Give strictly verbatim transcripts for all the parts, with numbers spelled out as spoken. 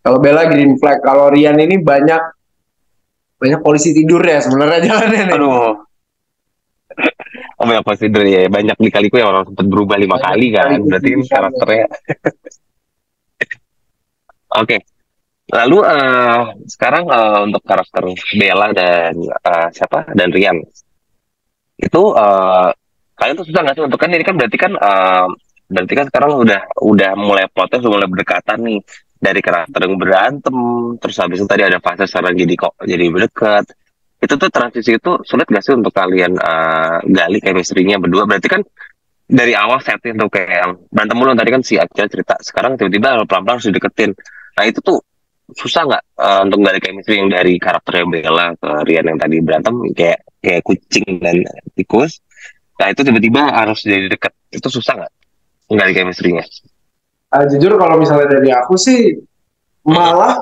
Kalau Bella green flag, kalau Rian ini banyak banyak polisi tidur ya sebenarnya jalannya nih. Aduh, oh banyak consider ya, banyak di-Kaliku yang orang sempat berubah lima Banyak kali sekali kan, berarti kan kejujurannya. karakternya. Oke, lalu eh, sekarang eh, untuk karakter Bella dan eh, siapa dan Rian itu eh, kalian tuh susah nggak sih untuk kan ini kan berarti kan eh, berarti kan sekarang udah udah mulai plotnya sudah mulai berdekatan nih dari karakter yang berantem terus habis itu tadi ada fase sekarang jadi kok jadi berdekat itu tuh transisi itu sulit gak sih untuk kalian eh, gali chemistry-nya berdua berarti kan dari awal setting tuh kayak yang berantem mulu tadi kan si Acil cerita sekarang tiba-tiba pelan-pelan harus dideketin nah itu tuh susah nggak eh, untuk gali chemistry yang dari karakternya Bella ke Rian yang tadi berantem kayak kayak kucing dan tikus nah itu tiba-tiba harus jadi deket itu susah nggak gali chemistry-nya. Ah, jujur kalau misalnya dari aku sih Mm-mm. malah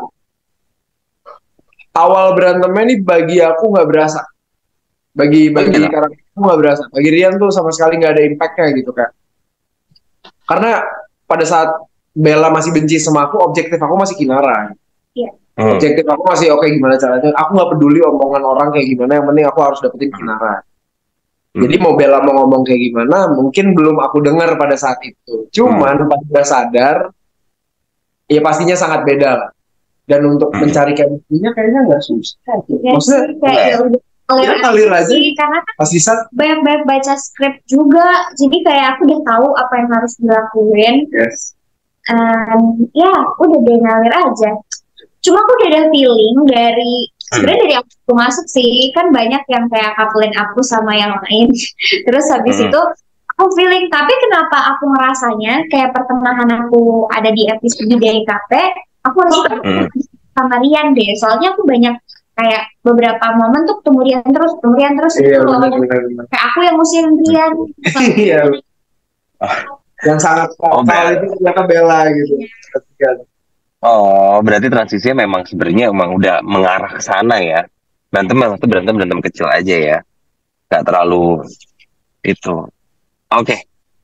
awal berantemnya nih bagi aku nggak berasa. Bagi Oh bagi gitu. karakter aku nggak berasa. Bagi Rian tuh sama sekali nggak ada impactnya gitu kan. Karena pada saat Bella masih benci sama aku, objektif aku masih Kinara. Iya. Hmm. Objektif aku masih oke okay, gimana caranya. Aku nggak peduli omongan orang kayak gimana. Yang penting aku harus dapetin Hmm. Kinara. Jadi Hmm. mau Bella mau ngomong kayak gimana, mungkin belum aku dengar pada saat itu. Hmm. Cuman pas udah sadar, ya pastinya sangat beda lah. Dan untuk Hmm. mencari chemistry-nya kayaknya nggak susah. Ya Maksudnya sih, kayak Enggak ya ya. udah ngalir ya aja ngalir aja. sih, karena kan Pas bisa, banyak-banyak baca skrip juga, jadi kayak aku udah tahu apa yang harus dilakuin. yes. Um, ya udah deh ngalir aja. Cuma aku udah ada feeling dari Hmm. sebenarnya dari aku masuk sih kan banyak yang kayak couplein aku sama yang lain. Terus habis Hmm. itu aku feeling tapi kenapa aku ngerasanya kayak pertengahan aku ada di episode di D K P aku harus Hmm. sama Rian deh. Soalnya aku banyak kayak beberapa momen tuh ketemu Rian terus, ketemu Rian terus Iya gitu loh. benar-benar. Kayak aku yang ngusir Rian. Iya. Yang sangat Oh, vokal ber itu ternyata Bella gitu. oh, berarti transisinya memang sebenarnya emang udah mengarah ke sana ya. Berantem memang itu berantem berantem kecil aja ya. Nggak terlalu itu. Oke.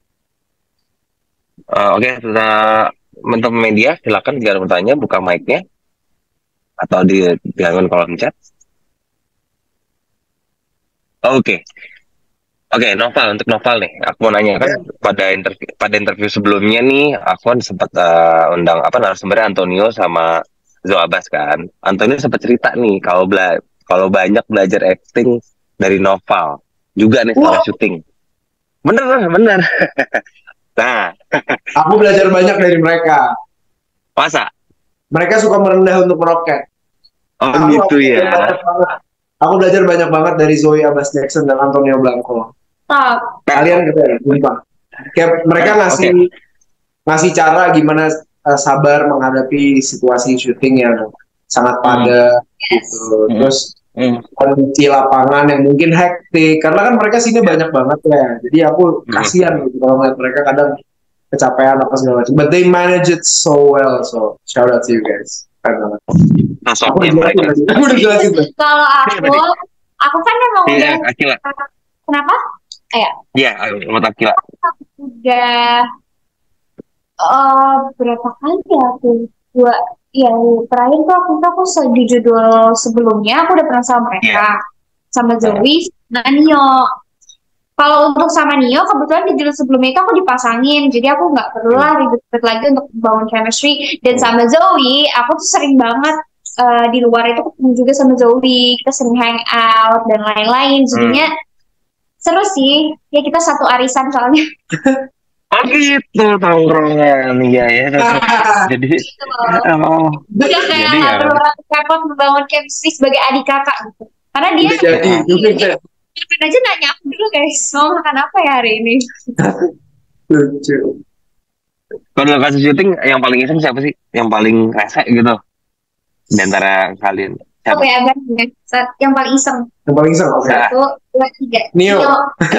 Eh, oke, sudah untuk media silakan jika ada bertanya buka mic-nya atau di gangguan kolom chat. Oke. Oke, Noval untuk Noval nih, aku mau nanya kan Ya. pada interview pada interview sebelumnya nih, aku kan sempat eh, undang apa narasumbernya Antonio sama Zoabas kan. Antonio sempat cerita nih kalau bela kalau banyak belajar acting dari Noval juga nih setelah Wah, syuting. Bener, bener. Nah, aku belajar banyak dari mereka. masa? Mereka suka merendah untuk meroket. Oh Aku, aku gitu belajar ya. banyak banget. Aku belajar banyak banget dari Zoe Abbas Jackson dan Antonio Blanco. Top. Nah, Kalian keren, sumpah. Kayak mereka nah, ngasih oke. ngasih cara gimana uh, sabar menghadapi situasi syuting yang sangat Hmm, padat Yes. gitu. hmm, Terus hmm, kondisi lapangan yang mungkin hektik karena kan mereka sini ya, banyak banget ya. Jadi aku hmm. kasihan gitu kalau ngeliat mereka kadang kecapean apa segala macam. But they manage it so well. So shout out to you guys. Keren banget. Aku udah Sosoknya jelasin mereka. tadi. Aku udah jelasin tadi. Kalau Iya, aku, berarti. aku kan emang Iya, udah Akila. kenapa? Kayak Iya, Ahmad Akila. udah eh berapa kali ya aku dua ya terakhir tuh aku tuh aku se- di judul sebelumnya aku udah pernah sama Iya. mereka sama Nah, Zoe sama Nio. Kalau untuk sama Nio kebetulan di judul sebelumnya itu aku dipasangin jadi aku nggak perlu hmm, lah ribet-ribet lagi untuk bangun chemistry dan hmm, sama Zoe aku tuh sering banget eh, di luar itu ketemu juga sama Zoe kita sering hang out dan lain-lain hmm. jadinya seru sih ya kita satu arisan soalnya Oh gitu tongkrongan, iya ya. Jadi, gitu loh. oh, Udah kayak jadi nggak ya, perlu lagi repot membangun chemistry sebagai adik kakak gitu karena dia Udah jadi. oh, mungkin aja nanya aku dulu guys mau makan apa ya hari ini Lucu. kalau dalam kasus syuting yang paling iseng siapa sih? Yang paling rese gitu di antara kalian? oh Siapa? ya kan yang paling iseng Yang paling seru. Oke. Nah, satu dua tiga Nio. Nio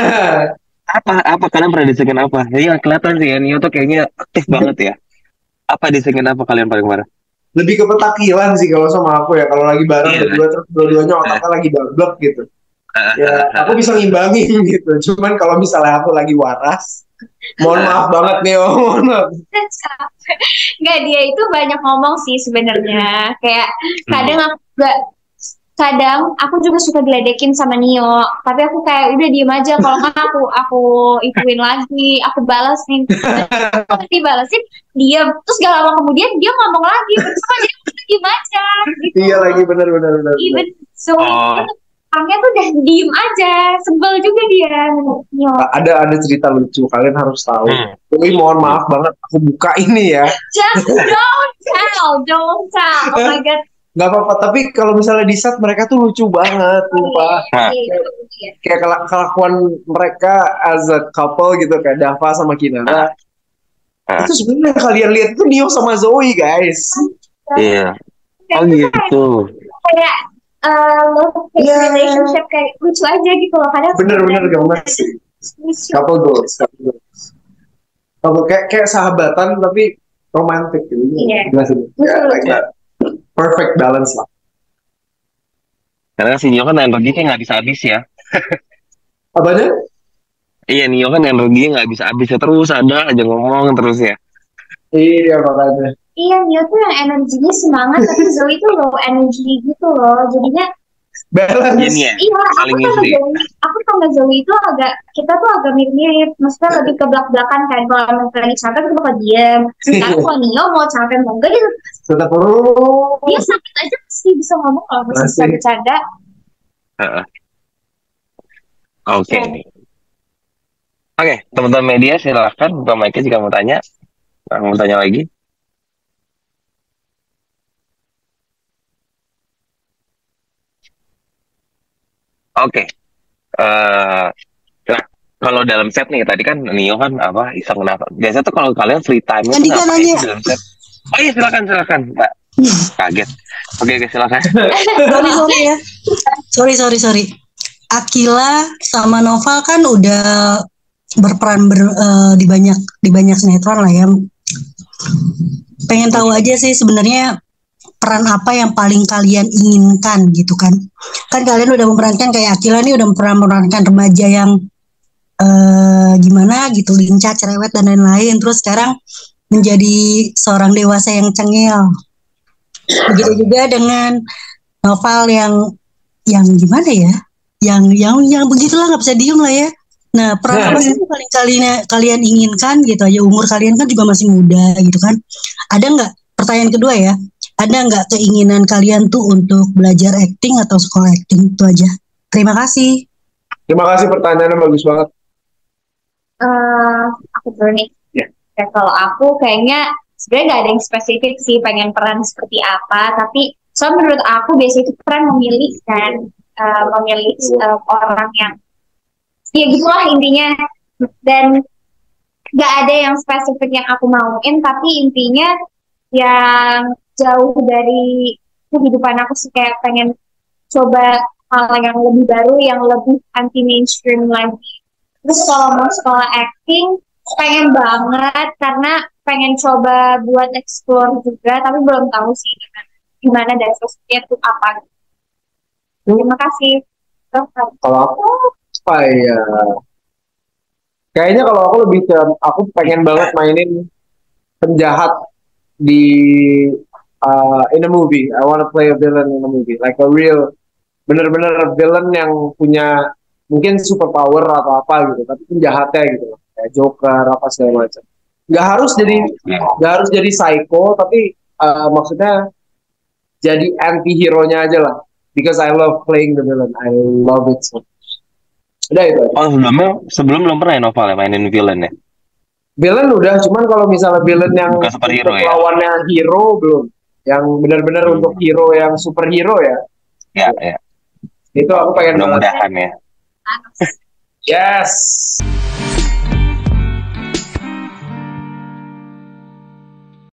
apa apa kalian pernah disengin apa? Ya kelihatan sih ya Nio tuh kayaknya aktif banget ya. Apa disengin apa kalian paling marah? Lebih ke petakilan sih kalau sama aku ya. Kalau lagi bareng Iya. berdua terus dua-duanya Nah, otaknya lagi double gitu. Ya, aku bisa ngimbangin gitu. Cuman kalau misalnya aku lagi waras, mohon maaf banget nih, oh, mohon maaf. Nggak, dia itu banyak ngomong sih sebenarnya. Kayak kadang Hmm. aku juga kadang aku juga suka diledekin sama Nio, tapi aku kayak udah diem aja. Kalau nggak aku aku ituin lagi, aku balasin. Terus dibalasin, diam. Terus gak lama kemudian dia ngomong lagi bersama, jadi aku udah diem aja gitu. Iya lagi benar benar benar. benar. Even Zoe Oh. itu orangnya tuh udah diem aja, sebel juga dia. Nio, Ada ada cerita lucu, kalian harus tahu. Hmm. Tapi mohon maaf banget, aku buka ini ya. just don't tell, don't tell. Oh my god. Nggak apa-apa, tapi kalau misalnya di set mereka tuh lucu banget, lupa. Nah. Iya, itu dia. Kayak kelak- kelakuan mereka as a couple gitu, kayak Dava sama Kinara. Ah. Itu sebenarnya kalian lihat itu Nio sama Zoe guys. Iya. Oh Kayak gitu. kayak uh, love hate Iya. relationship kayak lucu aja gitu loh. Kadang Bener-bener gemes sih. lucu. Couple goals, couple goals. Couple kayak kayak sahabatan tapi romantis gitu. Iya. Gila sih. Ya, like that. Perfect balance lah. Karena si Nio kan energinya nggak bisa habis ya. Apanya? Iya, Nio kan energinya nggak bisa habis ya, terus ada aja ngomong terus ya. Iya makanya. Iya, Nio tuh yang energinya semangat, tapi Zoe tuh low energy gitu loh. Jadinya, Balance. Iya nih ya. iya, aku Saling sama ngisi. Zoe, aku sama Zoe itu agak, kita tuh agak mirip-mirip. Maksudnya lebih ke belak-belakan kan. Kalau misalnya lagi capek, kita bakal diem. Sekarang kalau Nio mau capek, mau enggak, dia, Tetap perlu. dia sakit aja pasti bisa ngomong kalau masih bisa Masih. bercanda. Heeh. Oke. Iya. Oke, teman-teman media silahkan buka mic-nya jika mau tanya. Mau tanya lagi? Oke. Eh, nah, kalau dalam set nih tadi kan Nio kan apa iseng kenapa? Biasa tuh kalau kalian free time itu Andika ngapain nanya. sih dalam set? Oh iya silakan silakan Mbak. Kaget. Oke oke silakan. sorry sorry ya sorry sorry sorry Akila sama Noval kan udah berperan ber- eh, di banyak di banyak sinetron lah ya. Pengen tahu aja sih sebenarnya peran apa yang paling kalian inginkan gitu kan. Kan kalian udah memerankan kayak Akila nih udah pernah memerankan remaja yang eh, gimana gitu, lincah, cerewet dan lain-lain. Terus sekarang menjadi seorang dewasa yang cengil. Begitu juga dengan Noval yang yang gimana ya? Yang yang yang begitulah, nggak bisa diem lah ya. Nah, peran apa sih yang paling kalian kalian inginkan gitu aja? Umur kalian kan juga masih muda gitu kan. Ada nggak, pertanyaan kedua ya, ada nggak keinginan kalian tuh untuk belajar acting atau sekolah acting? Itu aja. Terima kasih. Terima kasih pertanyaannya bagus banget. Eh, aku dulu nih. Ya. Kayak kalau aku kayaknya sebenarnya nggak ada yang spesifik sih pengen peran seperti apa, tapi so menurut aku biasanya itu peran memilih kan, eh, memilih eh, orang yang ya gitulah intinya, dan nggak ada yang spesifik yang aku mauin, tapi intinya yang jauh dari kehidupan aku sih, kayak pengen coba hal yang lebih baru, yang lebih anti mainstream lagi. Terus kalau mau sekolah acting, pengen banget karena pengen coba buat explore juga, tapi belum tahu sih gimana, gimana dan prosesnya itu apa. Terima kasih. Dokter. Kalau aku apa ya? Kayaknya kalau aku lebih ke aku pengen banget mainin penjahat di uh, in a movie. I wanna play a villain in a movie, like a real, bener-bener villain yang punya mungkin super power atau apa gitu, tapi penjahatnya gitu, kayak Joker apa segala macam. Nggak harus jadi nggak harus jadi psycho, tapi uh, maksudnya jadi anti hero nya aja lah. Because I love playing the villain, I love it so. Udah itu. Oh sebelumnya sebelum belum pernah ya Noval ya mainin villain ya? Villain udah, cuman kalau misalnya villain yang Bukan superhero ya? lawannya hero belum. Yang benar-benar Hmm. untuk hero yang superhero ya. Ya ya. Itu aku pengen banget. Mudah-mudahan ya. Yes.